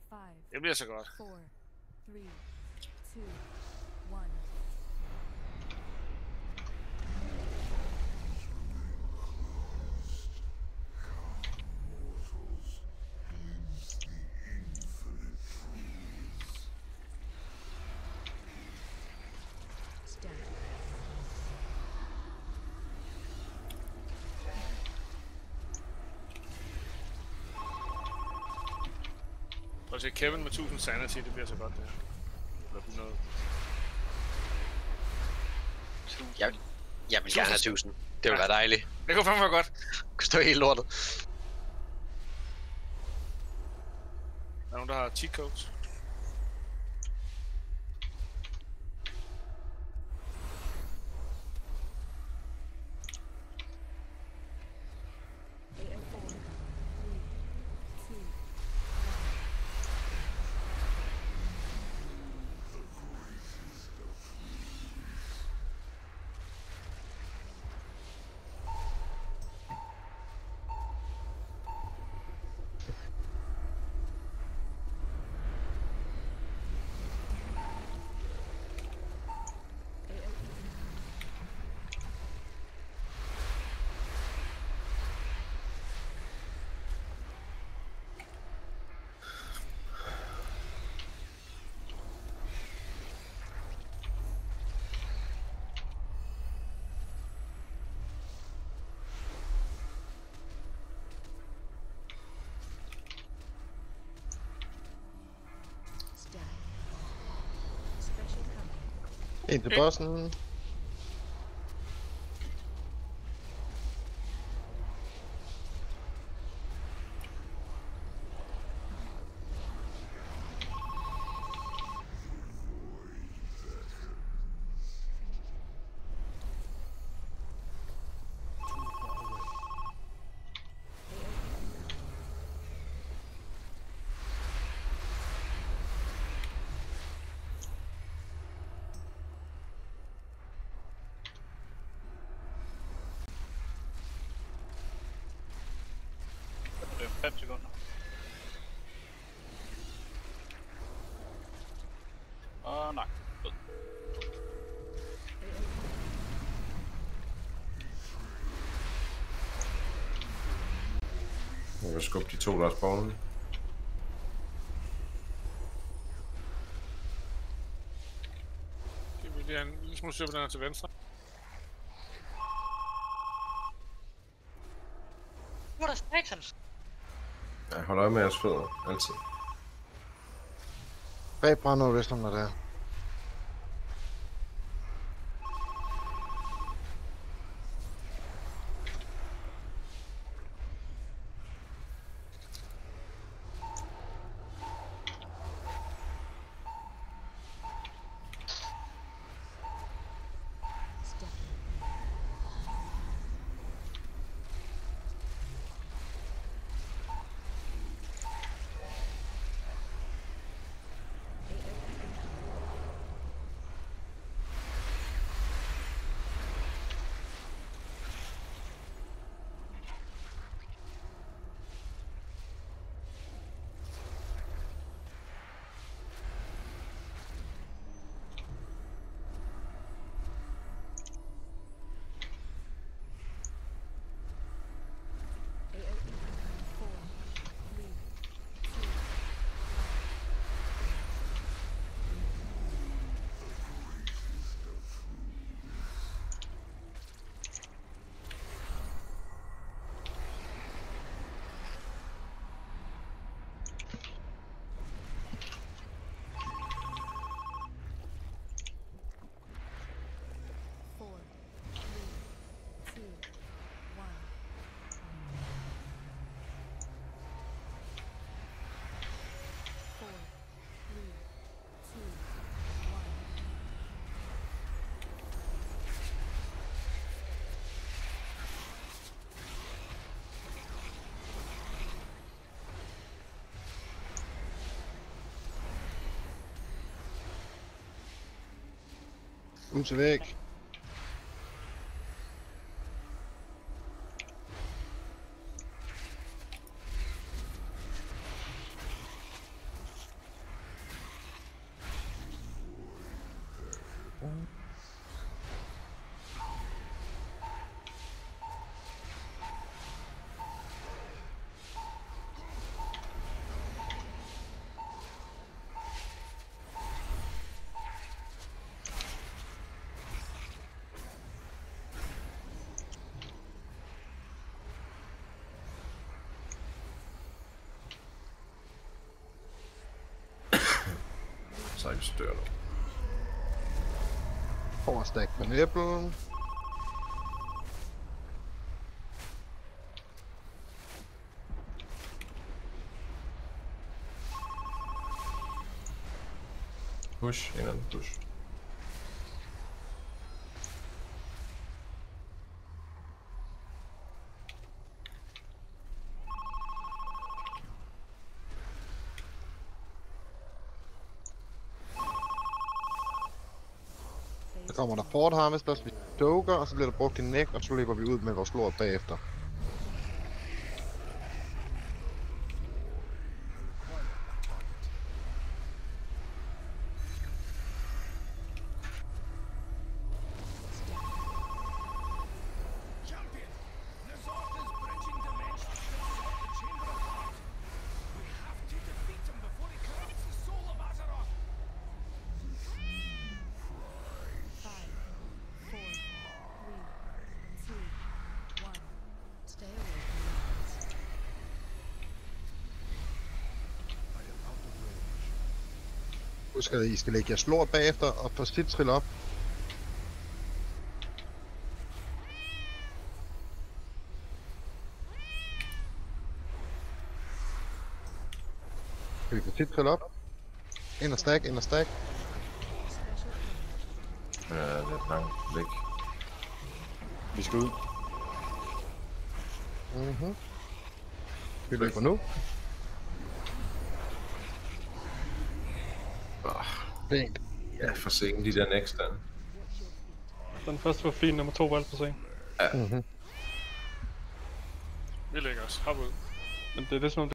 Det bliver så godt. 4, 3, 2, 1. Prøv at se Kevin med 1000 sanity, det bliver så godt det her. Eller 100. Jeg vil gerne have 1000. Det ville være dejligt. Det kunne fandme være godt. Kunne stå helt lortet. Der er nogen, der har cheat codes. En til bossen. Det er 5 sekunder. Nej. Jeg kan skubbe de to, der er spawnet. Det vil lige have en lille smule styr på den her til venstre. Hvor er der Statons? Jeg holder øje med jeres fødder, altid. Bag brænder hvis nogen er der. Kom til væk. Cyrus dør nu. Får stack på nipplen. Push, en anden push. Så kommer der Fort Harvesters, vi doker, og så bliver der brugt en næk, og så løber vi ud med vores lort bagefter. Champion, Nzoth is bridging dimensions to stop the Chamber of Heart. We have to defeat him before he corrupts the soul of Azeroth. 5, 4, 3, 2, 1. Stay away from minions. Husk at I skal lægge jeres lort bagefter, og få sit trill op. Skal vi få sit trill op? Ind og stack, ind og stack. Ja, det er langt væk. Vi skal ud. Mhm. Vi løber nu. Fint. Ja, for sent de der next der. Den første var fin, nummer 2 var alt for sent. Mhm. Vi lægger os. Hop ud. Men det er det, som om